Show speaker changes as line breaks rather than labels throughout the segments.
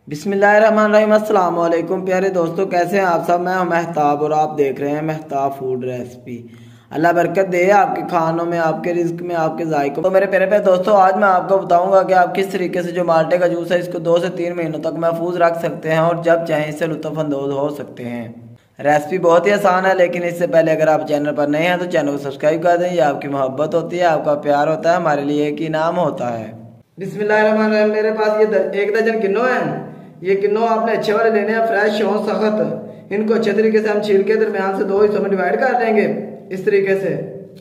बिस्मिल्लाहिर्रहमानिर्रहीम। अस्सलाम वालेकुम प्यारे दोस्तों, कैसे हैं आप सब। मैं हूं महताब और आप देख रहे हैं महताब फूड रेसिपी। अल्लाह बरकत दे आपके खानों में, आपके रिस्क में, आपके जायकों। तो मेरे प्यारे प्यारे दोस्तों, आज मैं आपको बताऊंगा कि आप किस तरीके से जो माल्टे का जूस है इसको 2 से 3 महीनों तक महफूज रख सकते हैं और जब चाहें इससे लुत्फ़अंदोज़ हो सकते हैं। रेसिपी बहुत ही आसान है, लेकिन इससे पहले अगर आप चैनल पर नए हैं तो चैनल को सब्सक्राइब कर दें। ये आपकी मोहब्बत होती है, आपका प्यार होता है, हमारे लिए एक इनाम होता है। बिस्मिल्लाहिर्रहमानिर्रहीम। मेरे पास ये 1 दर्जन किन्नो है। ये किन्नो आपने अच्छे वाले लेने हैं, फ्रेश हो सख्त। इनको अच्छे तरीके से हम छील के दरमियान से 2 हिस्सों में डिवाइड कर देंगे इस तरीके से।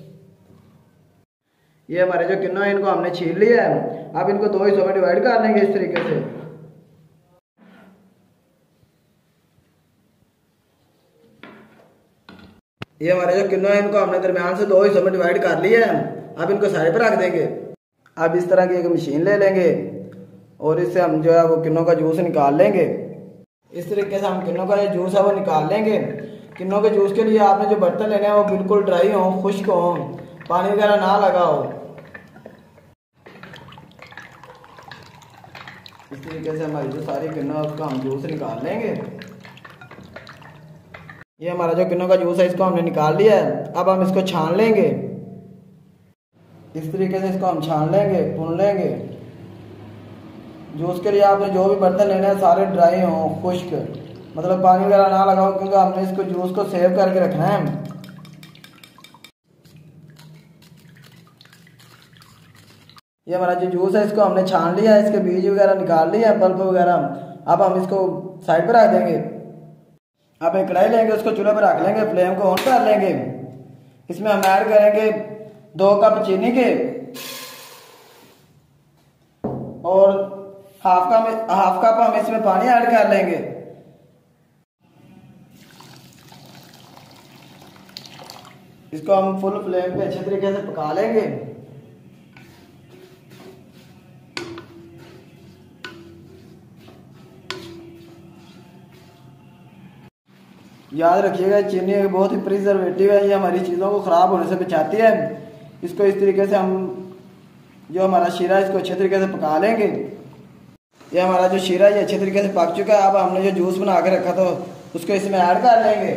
ये हमारे जो किन्नो है इनको हमने छील लिया है। अब इनको 2 हिस्सों में डिवाइड कर देंगे इस तरीके से। ये हमारे जो किन्नो है इनको हमने दरमियान से 2 हिस्सों में डिवाइड कर लिया है। अब इनको साइड पर रख देंगे। अब इस तरह की एक मशीन ले लेंगे और इससे हम जो है वो किन्नो का जूस निकाल लेंगे। इस तरीके से हम किन्नो का जो जूस है वो निकाल लेंगे। किन्नो के जूस के लिए आपने जो बर्तन लेने हैं वो बिल्कुल ड्राई हो, खुश्क हो, पानी वगैरह ना लगा हो। इस तरीके से हमारी जो सारी किन्नो है उसका हम जूस निकाल लेंगे। ये हमारा जो किन्नो का जूस है इसको हमने निकाल लिया है। अब हम इसको छान लेंगे। इस तरीके से इसको हम छान लेंगे, भून लेंगे। जूस के लिए आपने जो भी बर्तन लेने हैं सारे ड्राई हो, खुश्क, मतलब पानी वगैरह ना लगाओ, क्योंकि हमने इसको जूस को सेव करके रखना है। ये हमारा जो जूस है इसको हमने छान लिया है, इसके बीज वगैरह निकाल लिए हैं, पल्प वगैरह। अब हम इसको साइड पर रख देंगे। अब एक कढ़ाई लेंगे, उसको चूल्हे पर रख लेंगे, फ्लेम को ऑन कर लेंगे। इसमें हम ऐड करेंगे 2 कप चीनी के और हाफ कप हम इसमें पानी ऐड कर लेंगे। इसको हम फुल फ्लेम पे अच्छे तरीके से पका लेंगे। याद रखिएगा चीनी एक बहुत ही प्रिजर्वेटिव है, ये हमारी चीज़ों को ख़राब होने से बचाती है। इसको इस तरीके से हम जो हमारा शीरा है इसको अच्छे तरीके से पका लेंगे। ये हमारा जो शीरा है ये अच्छे तरीके से पक चुका है। अब हमने जो जूस बना के रखा था उसको इसमें ऐड कर लेंगे।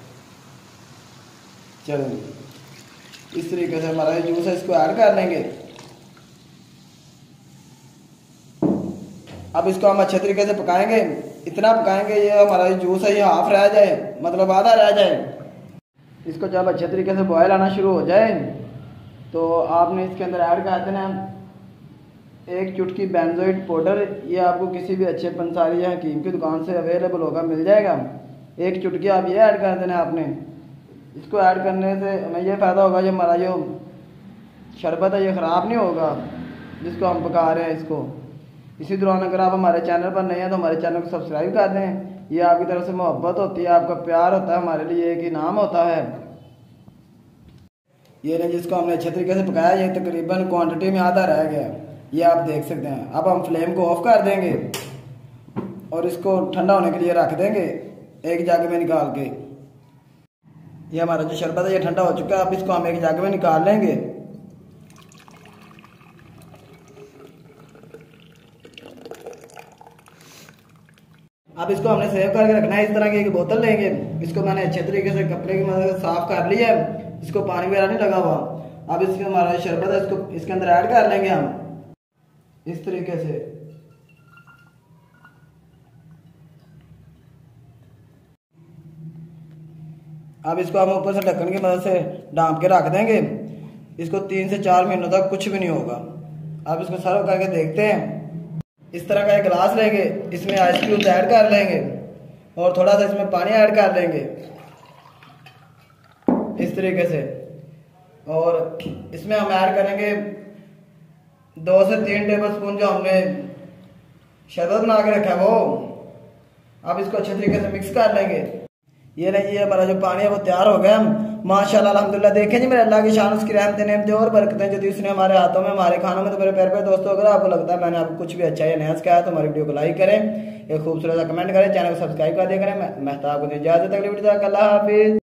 चलो इस तरीके से हमारा जो जूस है इसको ऐड कर लेंगे। अब इसको हम अच्छे तरीके से पकाएंगे। इतना पकाएंगे ये हमारा जो जूस है ये हाफ रह जाए, मतलब आधा रह जाए। इसको जब अच्छे तरीके से बॉयल आना शुरू हो जाए तो आपने इसके अंदर ऐड कर देना 1 चुटकी बेंजोइड पाउडर। ये आपको किसी भी अच्छे पंसारी या हकीम की दुकान से अवेलेबल होगा, मिल जाएगा। 1 चुटकी आप ये ऐड कर देना आपने। इसको ऐड करने से हमें ये फ़ायदा होगा जो हमारा जो शरबत है ये ख़राब नहीं होगा जिसको हम पका रहे हैं इसको। इसी दौरान अगर आप हमारे चैनल पर नए हैं तो हमारे चैनल को सब्सक्राइब कर दें। ये आपकी तरफ से मोहब्बत होती है, आपका प्यार होता है, हमारे लिए एक इनाम होता है। ये नहीं जिसको हमने अच्छे तरीके से पकाया, ये तकरीबन क्वांटिटी में आधा रह गया, ये आप देख सकते हैं। अब हम फ्लेम को ऑफ कर देंगे और इसको ठंडा होने के लिए रख देंगे एक जग में निकाल के। ये हमारा जो शरबत है ये ठंडा हो चुका है। अब इसको हम एक जग में निकाल लेंगे। अब इसको हमने सेव करके रखना है। इस तरह की एक बोतल लेंगे, इसको मैंने अच्छे तरीके से कपड़े की मदद से साफ कर लिया है, इसको पानी वगैरह नहीं लगा हुआ। अब इसके हमारा शरबत है इसको इसके अंदर ऐड कर लेंगे हम इस तरीके से। अब इसको हम ऊपर से ढक्कन की मदद से ढांप के रख देंगे। इसको 3 से 4 महीनों तक कुछ भी नहीं होगा। अब इसको सर्व करके देखते हैं। इस तरह का एक गिलास लेंगे, इसमें आइस क्यूब्स ऐड कर लेंगे और थोड़ा सा इसमें पानी ऐड कर लेंगे इस तरीके से। और इसमें हम ऐड करेंगे 2 से 3 टेबल स्पून जो हमने शरबत बना के रखा है वो। अब इसको अच्छे तरीके से मिक्स कर लेंगे। ये नहीं, ये हमारा जो पानी है वो तैयार हो गया माशाल्लाह अल्हम्दुलिल्लाह। देखें जी मेरे अल्लाह की शान, उसकी रहमतें नेमतें और बरकतें जो दी उसने हमारे हाथों में, हमारे खानों में। तो मेरे प्यारे दोस्तों, अगर आपको लगता है मैंने आपको कुछ भी अच्छा या नया सिखाया तो हमारी वीडियो को लाइक करें, एक खूबसूरत सा कमेंट करें, चैनल को सब्सक्राइब कर दिया करें। मैं महताब को इजाजत, अगली वीडियो तक अल्लाह हाफिज।